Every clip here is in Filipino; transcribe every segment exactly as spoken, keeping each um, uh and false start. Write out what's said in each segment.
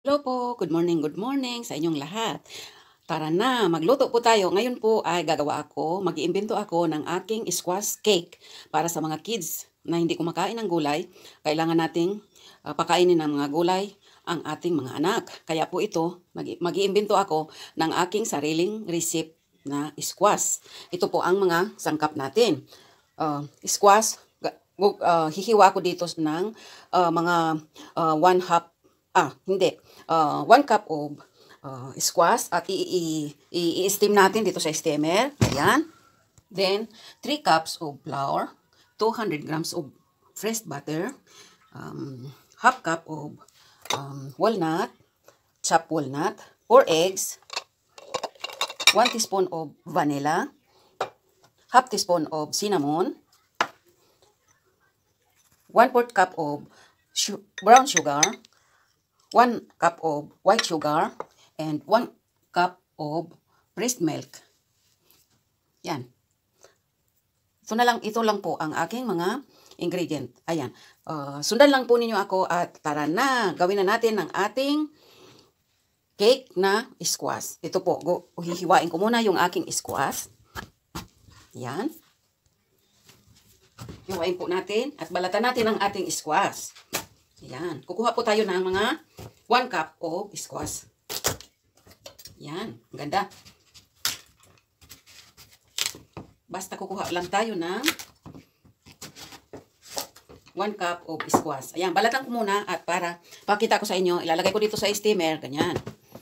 Hello po, good morning, good morning sa inyong lahat. Tara na, magluto po tayo. Ngayon po ay gagawa ako, mag-iimbento ako ng aking squash cake para sa mga kids na hindi kumakain ng gulay. Kailangan nating uh, pakainin ng mga gulay ang ating mga anak. Kaya po ito, mag-iimbento ako ng aking sariling recipe na squash. Ito po ang mga sangkap natin. Uh, squash, uh, hihiwa ko dito ng uh, mga uh, one half Ah, hindi. Uh, one cup of uh, squash at i-steam natin dito sa steamer. Ayan. Then, three cups of flour, two hundred grams of fresh butter, um, half cup of um, walnut, chopped walnut, four eggs, one teaspoon of vanilla, half teaspoon of cinnamon, one fourth cup of brown sugar, one cup of white sugar, and one cup of breast milk. Yan. Ito na lang, ito lang po ang aking mga ingredient. Ayan. Uh, sundan lang po ninyo ako at tara na, gawin na natin ang ating cake na squash. Ito po, go, hihiwain ko muna yung aking squash. Yan. Hiwain po natin at balatan natin ang ating squash. Yan. Kukuha po tayo ng mga one cup of squash. Yan. Ganda. Basta kukuha lang tayo ng one cup of squash. Ayan. Balatan ko muna at para pakita ko sa inyo, ilalagay ko dito sa steamer. Ganyan.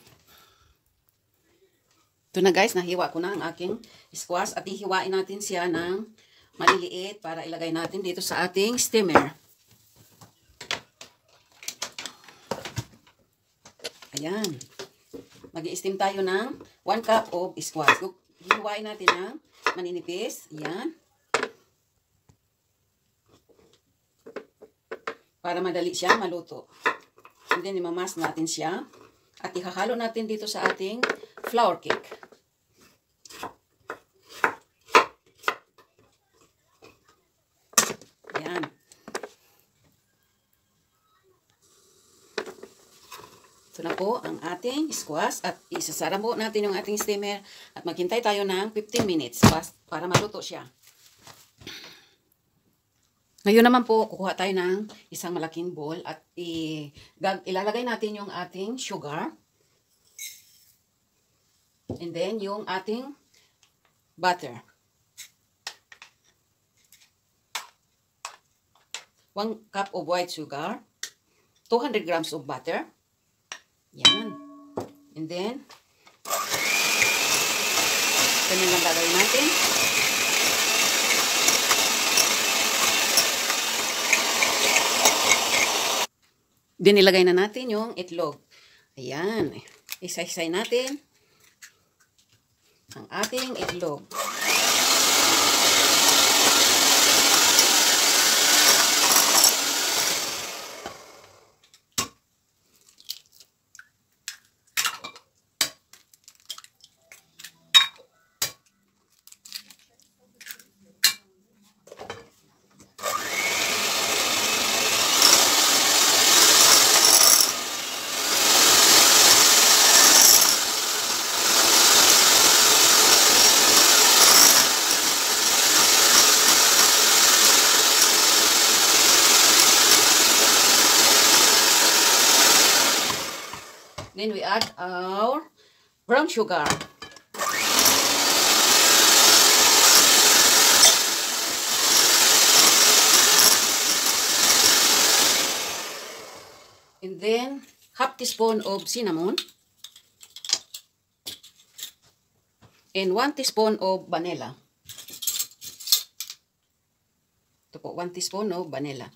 Ito na guys, nahiwa ko na ang aking squash at hihiwain natin siya ng maliliit para ilagay natin dito sa ating steamer. Ayan. Mag-i-steam tayo ng one cup of squash. Hihiwain natin ng maninipis. Ayan. Para madali siya maluto. And then, imamas natin siya. At ihahalo natin dito sa ating flour cake. Ayan. Ito na po ang ating squash at isasara po natin yung ating steamer at maghintay tayo ng fifteen minutes para maluto siya. Ngayon naman po, kukuha tayo ng isang malaking bowl at ilalagay natin yung ating sugar. And then yung ating butter. one cup of white sugar. two hundred grams of butter. Yan. And then, ganyan lang gagawin natin. Then, ilagay na natin yung itlog. Ayan. Isa-isay natin ang ating itlog. Then we add our brown sugar. And then half teaspoon of cinnamon. And one teaspoon of vanilla. Ito po, one teaspoon of vanilla.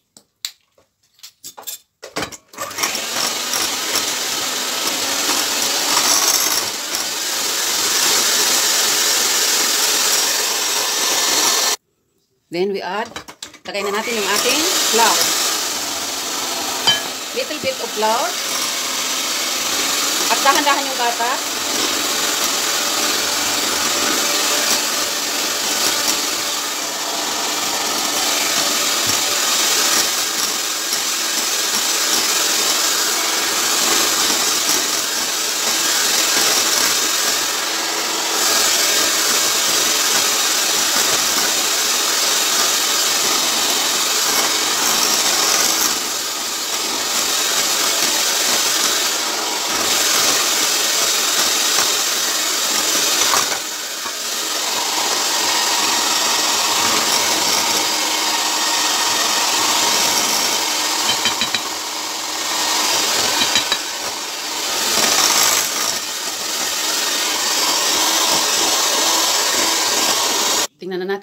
Then we add, lagay na natin yung ating flour. Little bit of flour. At dahan-dahan yung gatas.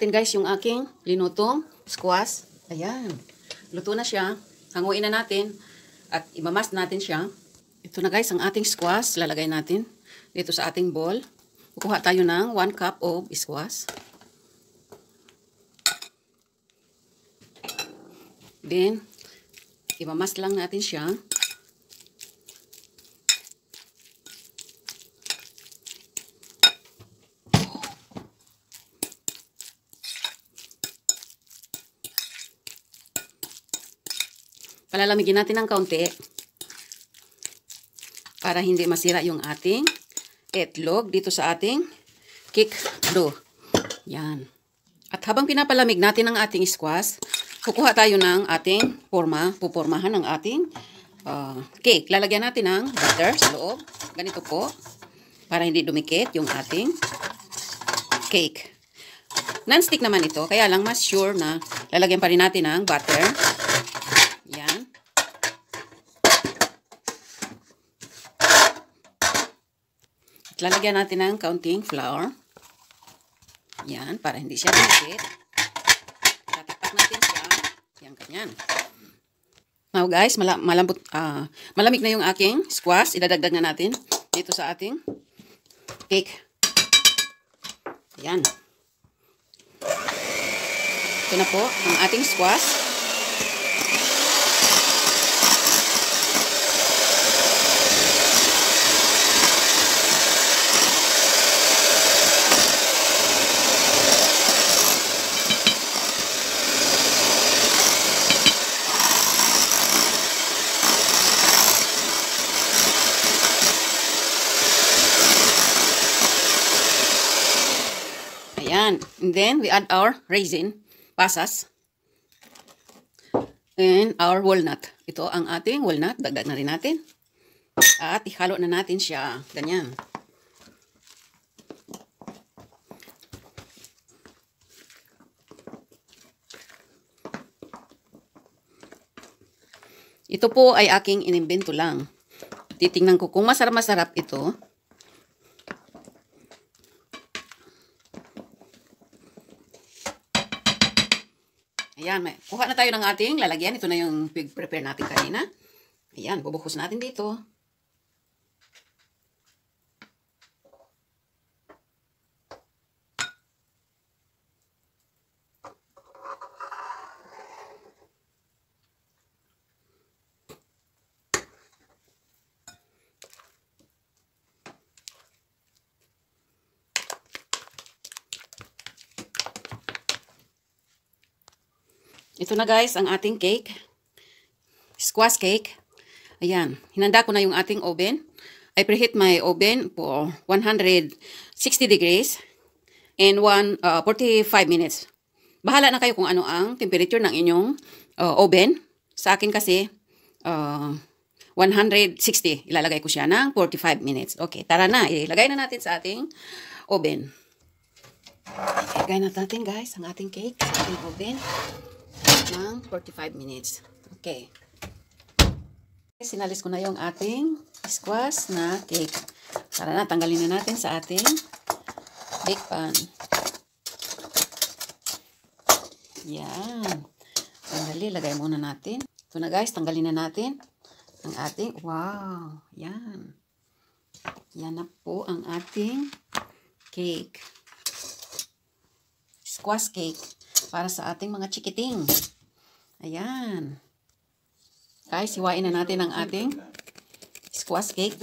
natin guys yung aking linutong squash. Ayan. Luto na siya. Hanguin na natin. At imamas natin siya. Ito na guys ang ating squash. Lalagay natin dito sa ating bowl. Kukuha tayo ng one cup of squash. Then, imamas lang natin siya. Palalamigin natin ng kaunti para hindi masira yung ating itlog dito sa ating cake dough. Yan. At habang pinapalamig natin ang ating squash, kukuha tayo ng ating forma, pupormahan ng ating uh, cake. Lalagyan natin ng butter sa loob. Ganito po, para hindi dumikit yung ating cake. Non-stick naman ito, kaya lang mas sure na lalagyan pa rin natin ng butter. Yan. At lalagyan natin ng kaunting flour. Yan, para hindi siya dumikit. Tatakpak natin siya. Yan, ganyan. Now guys, mala malambot, uh, malamig na yung aking squash. Idadagdag na natin dito sa ating cake. Yan. Ito na po ang ating squash. Ayan. And then, we add our raisin, pasas, and our walnut. Ito ang ating walnut. Dagdag na rin natin. At ihalo na natin siya. Ganyan. Ito po ay aking inimbento lang. Titingnan ko kung masarap-masarap ito. Ayan, may, kuha na tayo ng ating lalagyan. Ito na yung prepare natin kanina. Ayan, bubuhos natin dito. Ito na guys, ang ating cake. Squash cake. Ayan. Hinanda ko na yung ating oven. I preheat my oven for one hundred sixty degrees and one, uh, forty-five minutes. Bahala na kayo kung ano ang temperature ng inyong uh, oven. Sa akin kasi, uh, one hundred sixty. Ilalagay ko siya ng forty-five minutes. Okay, tara na. Ilagay na natin sa ating oven. Ilagay na natin guys, ang ating cake sa ating oven ng forty-five minutes. Okay. Sinalis ko na yung ating squash na cake. Tara na, tanggalin na natin sa ating bake pan. Yan. Tanggalin, lagay muna natin. Ito na guys, tanggalin na natin ang ating, wow, yan. Yan na po ang ating cake. Squash cake para sa ating mga chikiting. Ayan. Guys, hiwain na natin ang ating squash cake.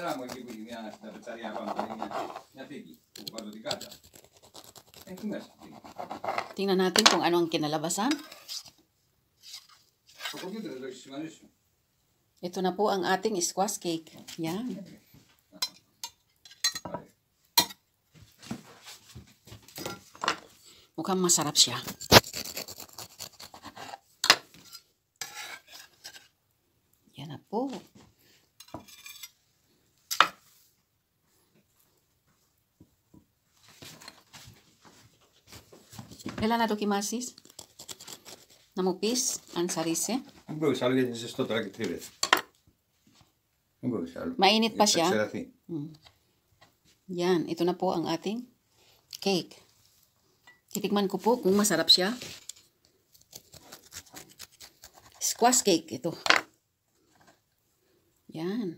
Tingnan natin kung ano ang kinalabasan. Ito na po ang ating squash cake. Yan. Mukhang masarap siya. Yan na po. Kailan na dokimasis? Namupis ang sarise. Mainit pa siya. Hmm. Yan, ito na po ang ating cake. Titikman ko po kung masarap siya. Squash cake ito. Yan.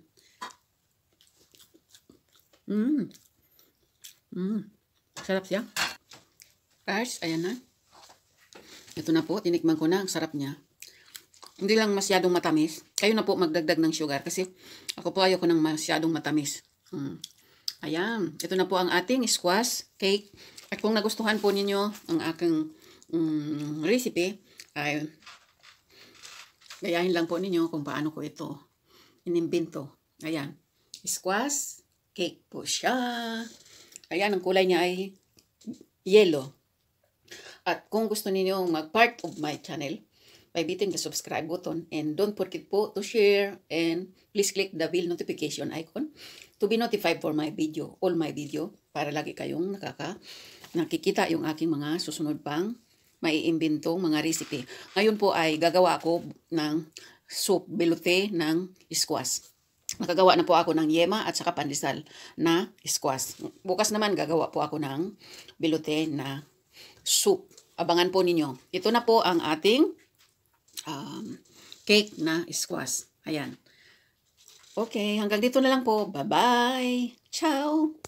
Mmm. Mmm. Sarap siya. Guys, ayan na. Ito na po, tinikman ko na. Ang sarap niya. Hindi lang masyadong matamis. Kayo na po magdagdag ng sugar kasi ako po ayoko ng masyadong matamis. Mm. Ayan. Ito na po ang ating squash cake. At kung nagustuhan po ninyo ang aking um, recipe, ay gayahin lang po ninyo kung paano ko ito inimbento. Ayan. Squash cake po siya. Ayan, ang kulay niya ay yellow. At kung gusto ninyo mag-part of my channel, by hitting the subscribe button and don't forget po to share and please click the bell notification icon to be notified for my video, all my video, para lagi kayong nakaka nakikita yung aking mga susunod pang maiimbentong mga recipe. Ngayon po ay gagawa ako ng soup belote ng squash. Nakagawa na po ako ng yema at saka pandesal na squash. Bukas naman gagawa po ako ng belote na soup. Abangan po ninyo. Ito na po ang ating Um, cake na squash. Ayan. Okay, hanggang dito na lang po. Bye-bye. Ciao!